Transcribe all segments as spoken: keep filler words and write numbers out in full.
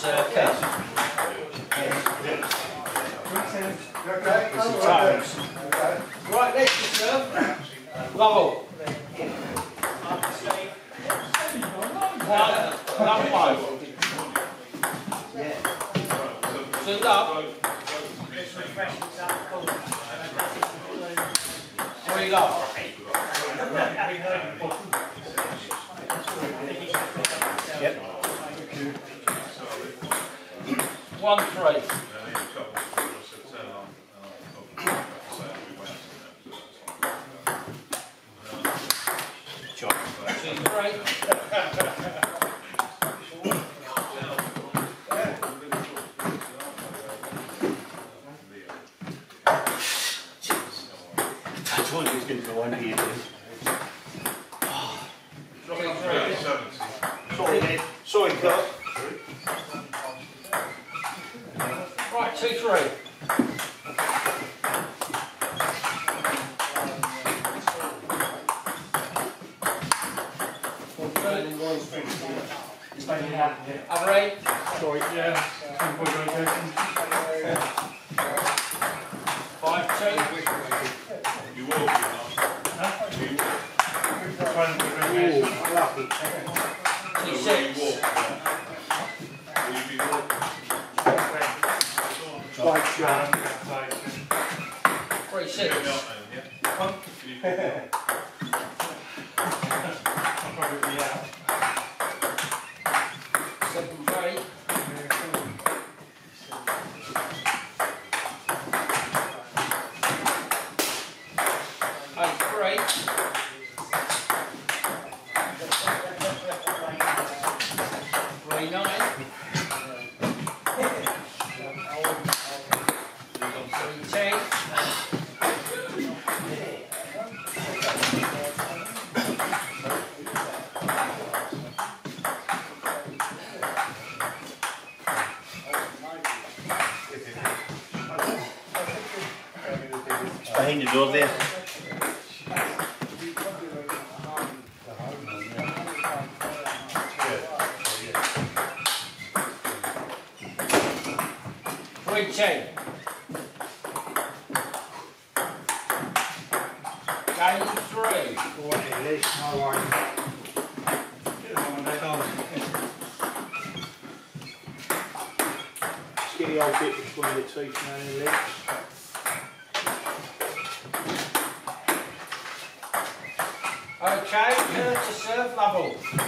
uh, Kerr. Okay. It's the times. Right, next to serve. Lovell. One, love five. Two love. Three love. Yep. One three. Two three. I told you he was going to go on here. Sorry, mate. Sorry, Kerr. Right, two three. Other eight. Sorry, yeah. Five two. You walk, Huh? Two six. Will you be walking? Right, Sean. Three six. Seven three. Eight three. Three nine. Three ten. Behind the door there. Three ten. Game three. Just get the old bit between the teeth now and the legs. Okay, Kerr to serve, Lovell.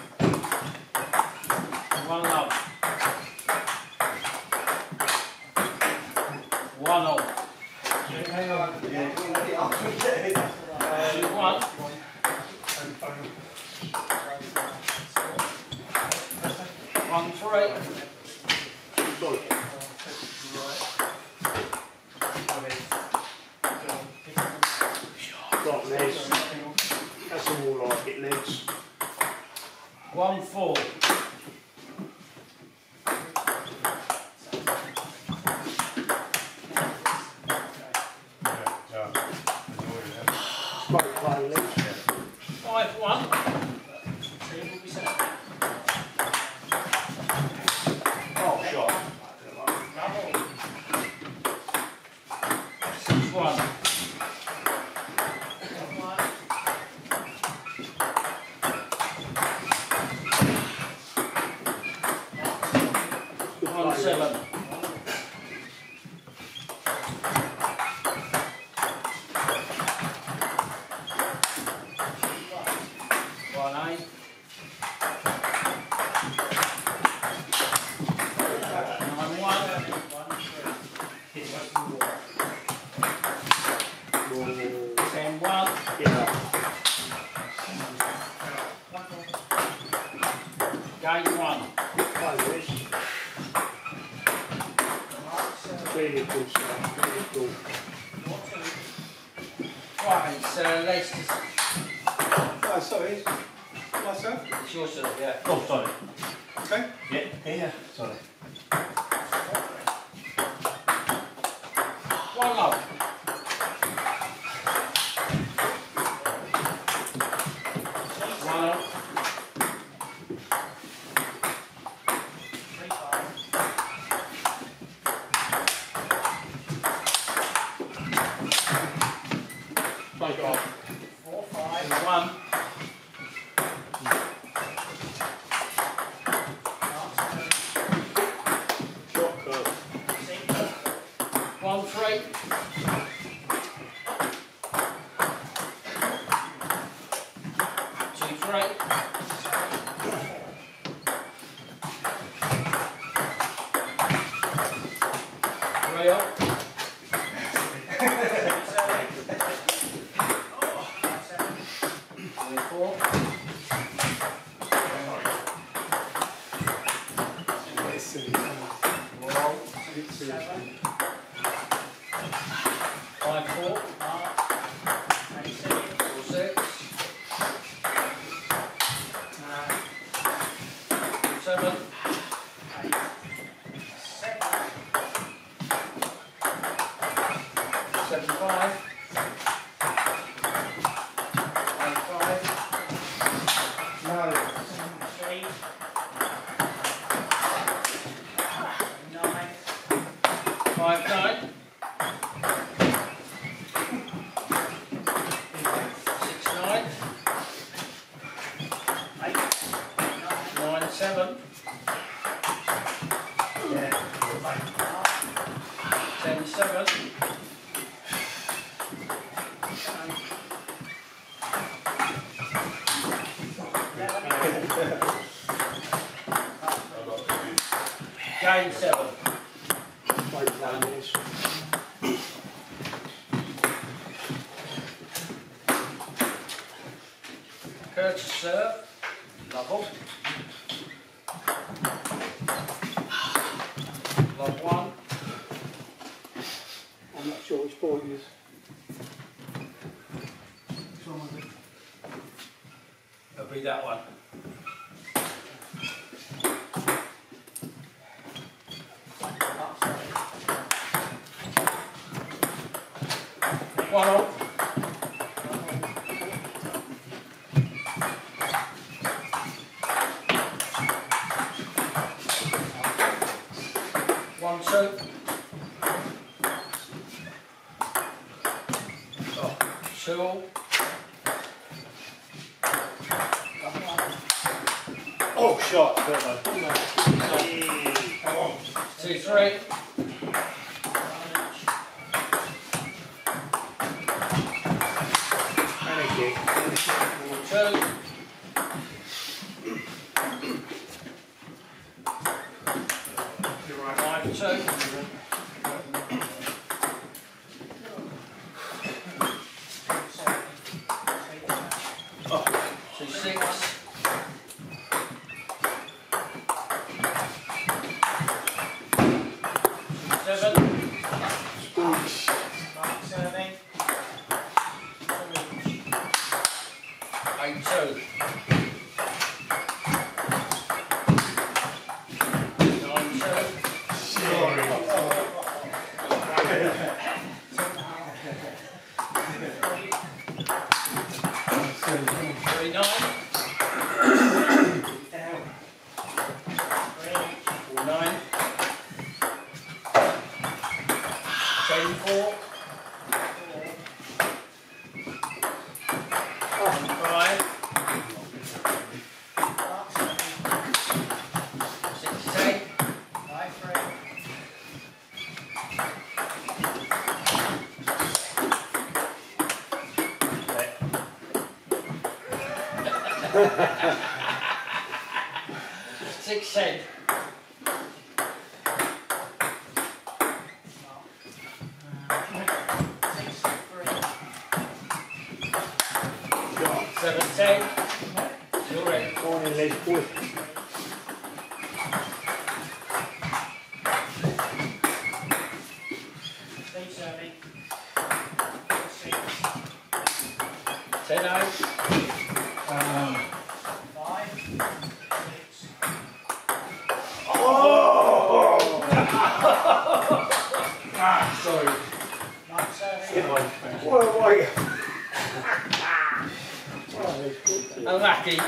One love. One all. Two one. One three. Sorry. Got legs. That's all like it, legs. One four. Spoke play legs. Five one. Oh, shot. Six one. One seven. One eight. Nine one. Ten one. Yeah. Game one. Play this. Really good stuff. Really cool. Right, it's uh, Leicester's. Oh, sorry. Myself? It's your serve, yeah. Oh, sorry. Okay. Yeah, yeah, sorry. One love. One up. One. Shot curve. One, three. Two, three. Three up. Three, four. Five, four. Four, six. Seven. Seven, five. Eight, five. No. Five, nine. Six, nine. Nine, seven. Ten, seven. Game seven. Five lines. Kerr to serve. Level. Love one. I'm not sure which ball it is. It'll be that one. One on. One, two. Oh, two all. Oh, shot. Clement. Two, three. Panicky. Two. Five, two. Two, six. Seven. Eight, two. Nine, two. Three, nine. Four, nine. Ten, four. Five. Six, ten. Six, ten. Seven, ten. You're ready. Morning, Les boy. Ten, eight. Um, ah, sorry. Come on. What a way. Unlucky.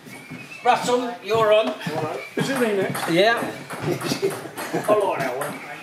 Russell, you're on. Is it me next? Yeah. I like that one.